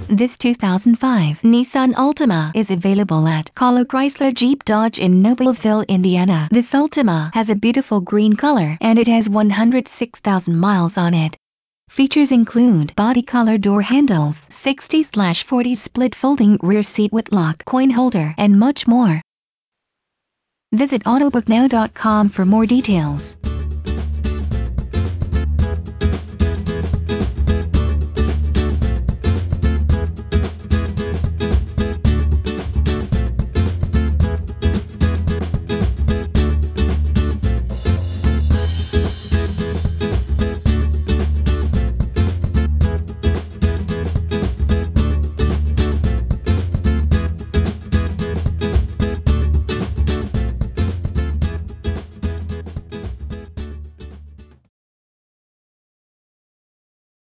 This 2005 Nissan Altima is available at Kahlo Chrysler Jeep Dodge in Noblesville, Indiana. This Altima has a beautiful green color and it has 106,000 miles on it. Features include body color door handles, 60/40 split folding rear seat with lock coin holder, and much more. Visit autobooknow.com for more details.